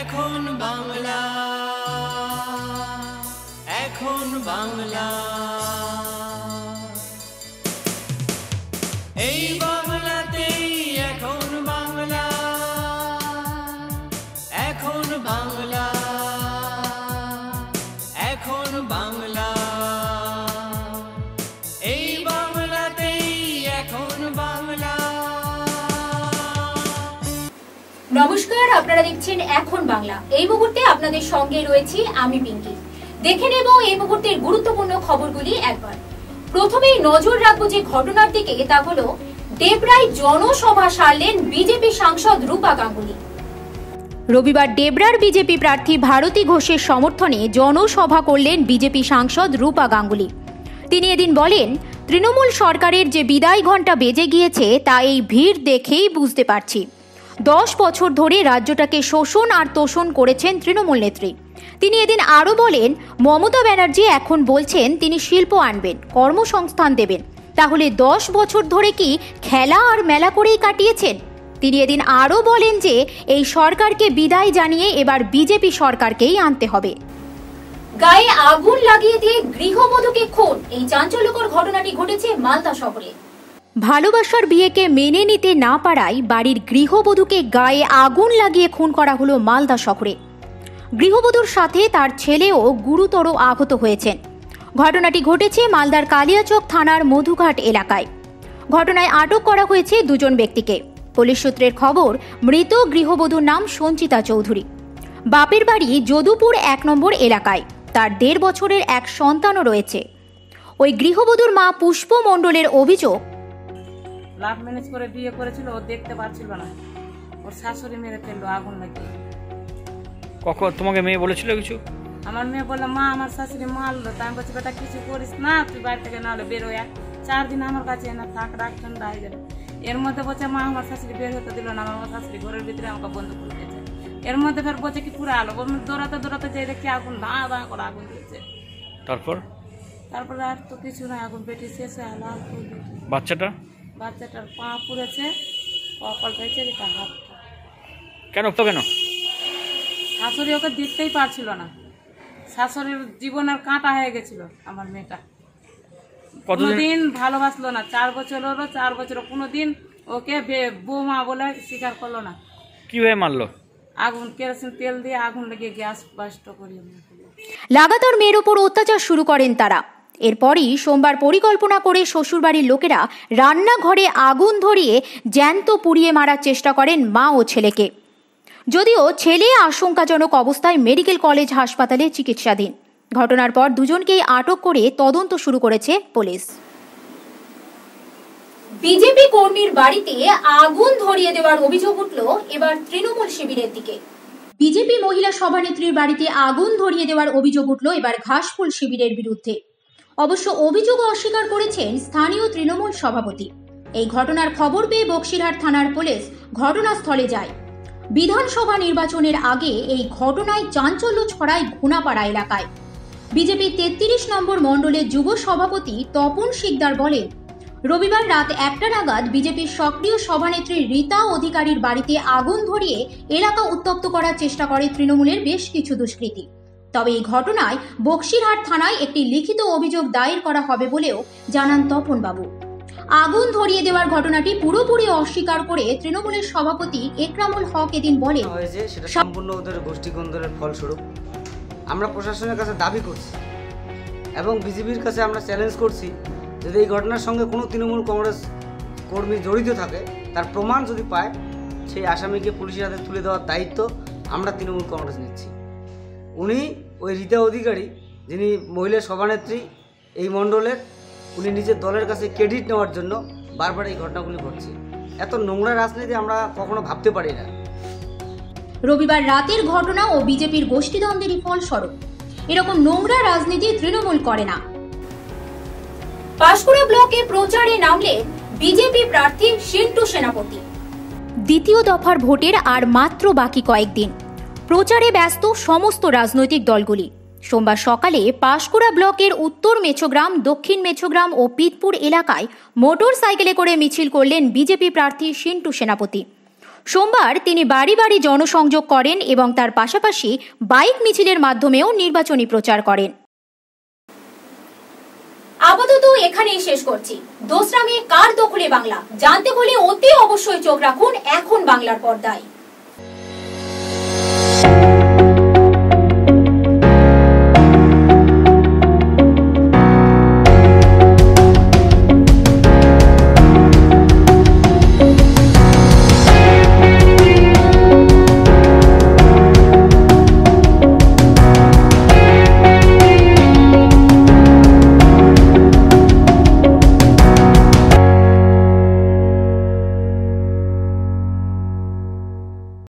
এখন বাংলা, এখন বাংলা, এই বাংলাতেই এখন বাংলা, এখন বাংলা, এখন বাংলা, এই বাংলাতেই এখন বাংলা। নমস্কার, আপনারা দেখছেন এখন বাংলা। এই মুহূর্তে আপনাদের সঙ্গে রয়েছি আমি পিঙ্কি। দেখে নেব এই মুহূর্তের গুরুত্বপূর্ণ খবরগুলি একবার। প্রথমেই নজর রাখবো যে ঘটনার দিকে, তা হলো ডেবরায় জনসভা সারলেন বিজেপি সাংসদ রূপা গাঙ্গুলি। রবিবার ডেবরার বিজেপি প্রার্থী ভারতী ঘোষের সমর্থনে জনসভা করলেন বিজেপি সাংসদ রূপা গাঙ্গুলি। তিনি এদিন বলেন, তৃণমূল সরকারের যে বিদায় ঘণ্টা বেজে গিয়েছে তা এই ভিড় দেখেই বুঝতে পারছি। 10 বছর ধরে রাজ্যটাকে শোষণ আর তোষণ করেছেন তৃণমূল নেত্রী। তিনি এদিন আরও বলেন, মমতা ব্যানার্জি এখন বলছেন তিনি শিল্প আনবেন, কর্মসংস্থান দেবেন, তাহলে 10 বছর ধরে কি খেলা আর মেলা করেই কাটিয়েছেন? তিনি এদিন আরও বলেন যে এই সরকারকে বিদায় জানিয়ে এবার বিজেপি সরকারকেই আনতে হবে। গায়ে আগুন লাগিয়ে দিয়ে গৃহবধূকে খুন, এই চাঞ্চল্যকর ঘটনাটি ঘটেছে মালদা শহরে। ভালোবাসার বিয়েকে মেনে নিতে না পারায় বাড়ির গৃহবধূকে গায়ে আগুন লাগিয়ে খুন করা হলো মালদা শহরে। গৃহবধূর সাথে তার ছেলেও গুরুতর আহত হয়েছেন। ঘটনাটি ঘটেছে মালদার কালিয়াচক থানার মধুঘাট এলাকায়। ঘটনায় আটক করা হয়েছে 2 জন ব্যক্তিকে। পুলিশ সূত্রের খবর, মৃত গৃহবধূর নাম সঞ্চিতা চৌধুরী। বাপের বাড়ি যদুপুর 1 নম্বর এলাকায়। তার 1.5 বছরের এক সন্তানও রয়েছে। ওই গৃহবধূর মা পুষ্প মণ্ডলের অভিযোগ, লাভ ম্যানেজ করে বিয়ে করেছিল, ও দেখতে পাচ্ছিল না, ওর শাশুড়ি মেরে ফেললো আগুন লাগিয়ে। কখন তোমাকে মেয়ে বলেছিল কিছু? আমার মেয়ে বললো, মা আমার শাশুড়ি মারলো। তাই আমি বলছি, বেটা কিছু করিস না, তুই বাড়ি থেকে নাহলে বের হয়ে 4 দিন আমার কাছে না থাক, রাখ ঠান্ডা হয়ে যাবে। এর মধ্যে বলছে, মা আমার শাশুড়ি বের হতে দিল না, আমার শাশুড়ি ঘরের ভিতরে আমাকে বন্ধ করে দিয়েছে। এর মধ্যে ফের বলছে কি পুরো আলো, দৌড়াতে দৌড়াতে যে দেখি আগুন দাঁ দাঁ করে আগুন দিয়েছে। তারপরে আর তো কিছু না, আগুন পেটে শেষ হয়ে আলো। বাচ্চাটার পা পুড়েছে, কপাল পেয়েছে, তার হাতটা। কেন? শাশুড়ি ওকে দেখতেই পারছিল না, শাশুড়ির জীবনের কাঁটা হয়ে গেছিল। আমার মেয়েটা কোনোদিন ভালোবাসলো না, 4 বছর হলো, 4 বছর কোনোদিন ওকে বৌমা বলে স্বীকার করলো না। কিভাবে মারলো? আগুন, কেরোসিন তেল দিয়ে আগুন লাগিয়ে গ্যাস বাস্ট করিয়ে। লাগাতার মেয়ের ওপর অত্যাচার শুরু করেন তারা। এরপরই সোমবার পরিকল্পনা করে শ্বশুরবাড়ির লোকেরা রান্নাঘরে আগুন ধরিয়ে জ্যান্ত পুড়িয়ে মারার চেষ্টা করেন মা ও ছেলেকে। যদিও ছেলে আশঙ্কাজনক অবস্থায় মেডিকেল কলেজ হাসপাতালে চিকিৎসাধীন। ঘটনার পর 2 জনকেই আটক করে তদন্ত শুরু করেছে পুলিশ। বিজেপি কর্মীর বাড়িতে আগুন ধরিয়ে দেওয়ার অভিযোগ উঠল এবার তৃণমূল শিবিরের দিকে। বিজেপি মহিলা সভানেত্রীর বাড়িতে আগুন ধরিয়ে দেওয়ার অভিযোগ উঠল এবার ঘাসফুল শিবিরের বিরুদ্ধে। অবশ্য অভিযোগ অস্বীকার করেছেন স্থানীয় তৃণমূল সভাপতি। এই ঘটনার খবর পেয়ে বক্সিরহাট থানার পুলিশ ঘটনাস্থলে যায়। বিধানসভা নির্বাচনের আগে এই ঘটনায় চাঞ্চল্য ছড়ায় ঘুনাপাড়া এলাকায়। বিজেপির 33 নম্বর মণ্ডলের যুব সভাপতি তপন শিকদার বলেন, রবিবার রাত 1টা নাগাদ বিজেপির সক্রিয় সভানেত্রী রীতা অধিকারীর বাড়িতে আগুন ধরিয়ে এলাকা উত্তপ্ত করার চেষ্টা করে তৃণমূলের বেশ কিছু দুষ্কৃতী। তবে এই ঘটনায় বক্সিরহাট থানায় একটি লিখিত অভিযোগ দায়ের করা হবে বলেও জানান তপনবাবু। আগুন ধরিয়ে দেওয়ার ঘটনাটি পুরোপুরি অস্বীকার করে তৃণমূলের সভাপতি একরামুল হক এদিন বলেন, সেটা সম্পূর্ণ ওদের গোষ্ঠীদ্বন্দ্বের ফলস্বরূপ। আমরা প্রশাসনের কাছে দাবি করছি এবং বিজেপির কাছে আমরা চ্যালেঞ্জ করছি, যদি এই ঘটনার সঙ্গে কোনো তৃণমূল কংগ্রেস কর্মী জড়িত থাকে, তার প্রমাণ যদি পায়, সেই আসামিকে পুলিশের হাতে তুলে দেওয়ার দায়িত্ব আমরা তৃণমূল কংগ্রেস নিচ্ছি। উনি ওই রীতা অধিকারী, যিনি মহিলা সভানেত্রী এই মণ্ডলের, উনি নিজের দলের কাছে ক্রেডিট নেওয়ার জন্য বারবার এই ঘটনাগুলি ঘটছে। এত নোংরা রাজনীতি আমরা কখনো ভাবতে পারি না। রবিবার রাতের ঘটনা ও বিজেপির গোষ্ঠীদ্বন্দ্বেরই ফলস্বরূপ। এরকম নোংরা রাজনীতি তৃণমূল করে না। পাঁশকুড়া ব্লকে প্রচারে নামলেন বিজেপি প্রার্থী সিন্টু সেনাপতি। দ্বিতীয় দফার ভোটের আর মাত্র বাকি কয়েকদিন। প্রচারে ব্যস্ত সমস্ত রাজনৈতিক দলগুলি। সোমবার সকালে পাঁশকুড়া ব্লকের উত্তর মেছোগ্রাম, দক্ষিণ মেছোগ্রাম ও পিতপুর এলাকায় মোটর সাইকেলে করে মিছিল করলেন বিজেপি প্রার্থী সিন্টু সেনাপতি। সোমবার তিনি বাড়ি বাড়ি জনসংযোগ করেন এবং তার পাশাপাশি বাইক মিছিলের মাধ্যমেও নির্বাচনী প্রচার করেন। আপাতত এখানেই শেষ করছি। দোসরা মে কার দখলে বাংলা জানতে হলে অতি অবশ্যই চোখ রাখুন এখন বাংলার পর্দায়।